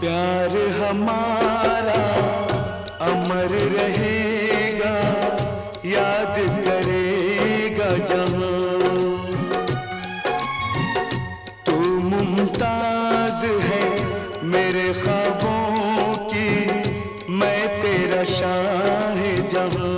प्यार हमारा अमर रहेगा, याद करेगा जहां। तू मुमताज है मेरे ख्वाबों की, मैं तेरा शाह जहां।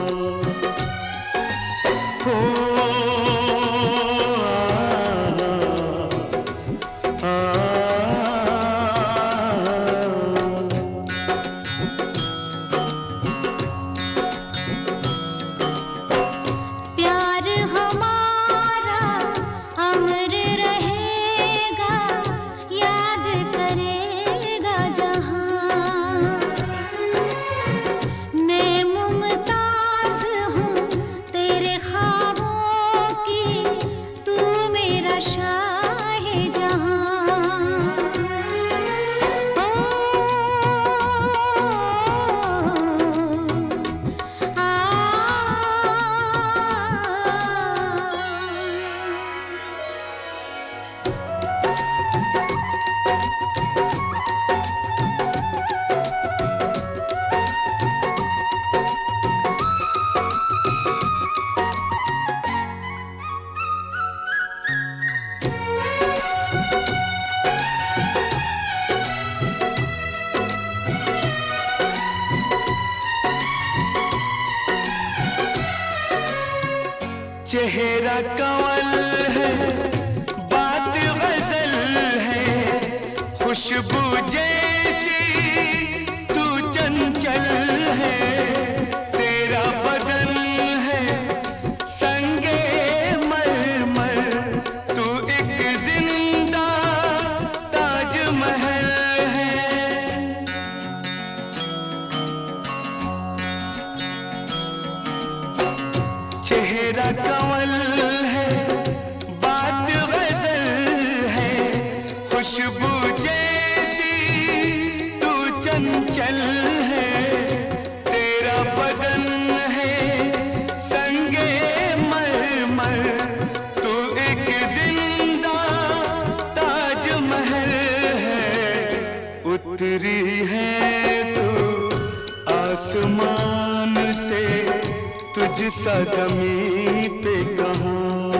चेहरा कंवल है, बात गजल है, खुशबू जैसी तू चंचल है। तेरा बदन है संगे मरमर, तू एक जिंदा ताजमहल है। चेहरा कंवल है, बात गजल है, खुशबू जैसी तू चंचल है। तेरा बदन है संगे मरमर, तू एक जिंदा ताजमहल है। उतरी है तू आसमान से, तुझसा ज़मीं पे कहाँ।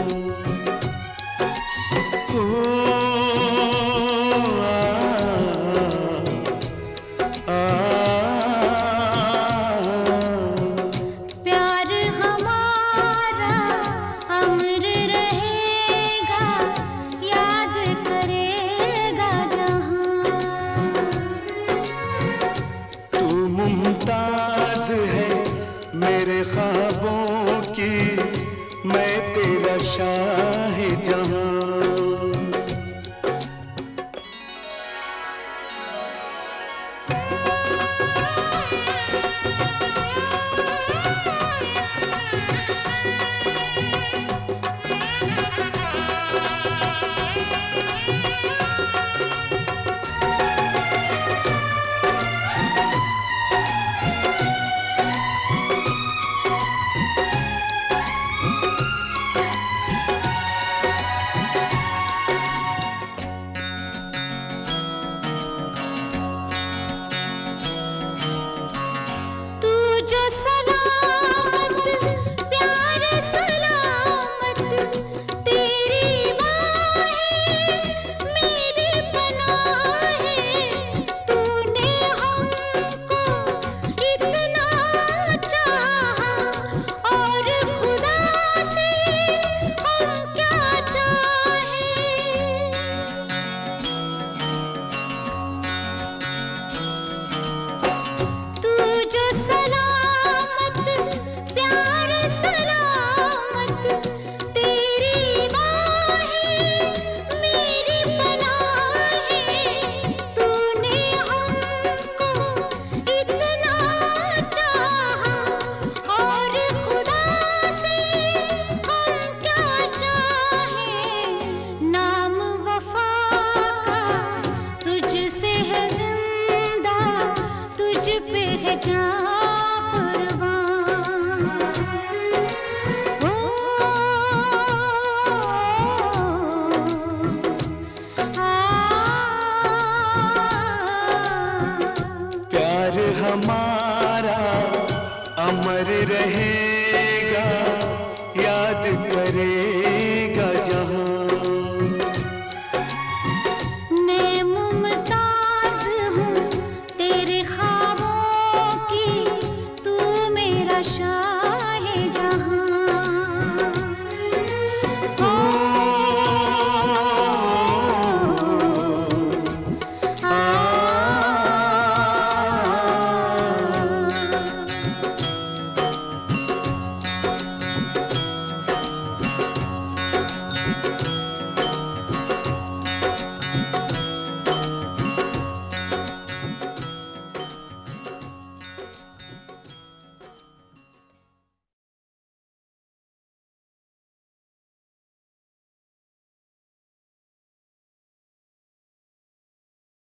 प्यार हमारा अमर रहेगा, याद करेगा जहां। तू मुमताज है मेरे ख्वाबों की, मैं तेरा शाह जहां।